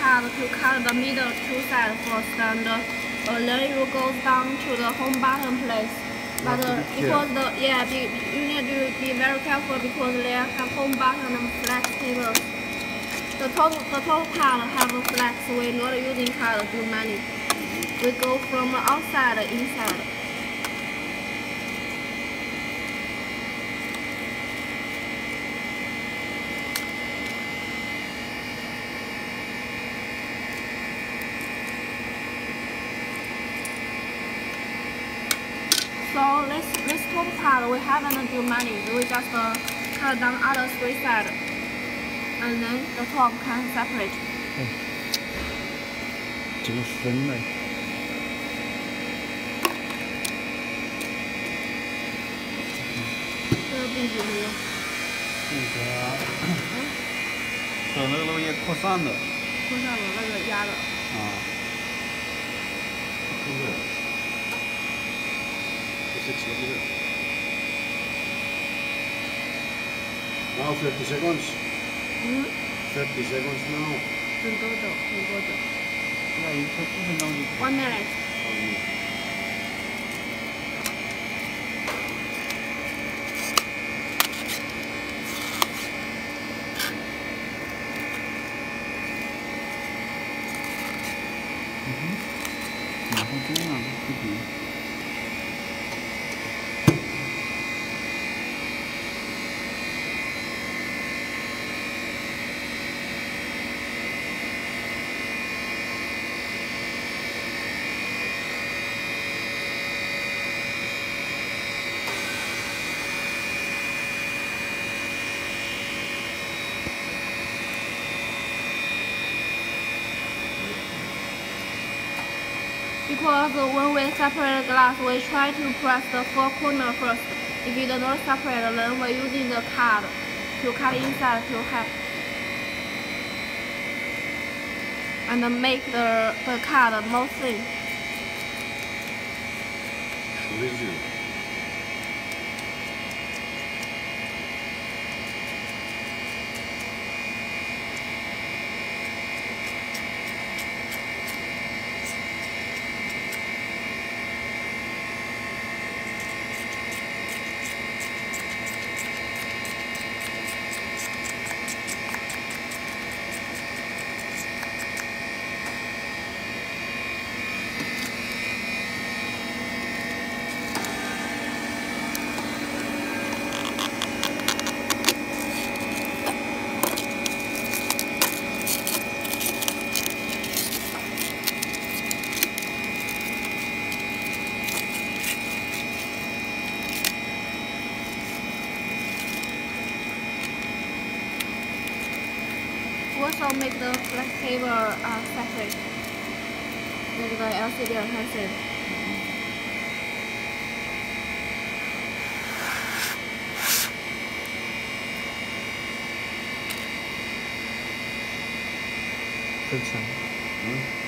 card to cut the middle two sides first, and then you go down to the home button place. But because you need to be very careful because they have home button and flex cables. The total part have a flex. We're not using card to money. We go from outside inside. So this top part we haven't do money. We just cut down other three sides, and then the top can separate. 这个分了。 这个并不没有。 那个楼也扩散的。 扩散了，那个压的。 啊。 Now 30 seconds. 30 seconds now. 很多久，很多久。 那一分1分钟就。 1 minute. Because when we separate the glass, we try to press the four corner first. If it does not separate, then we're using the card to cut inside to help and make the card more thin. Also make the flex cable separate, like the LCD adhesive. Good.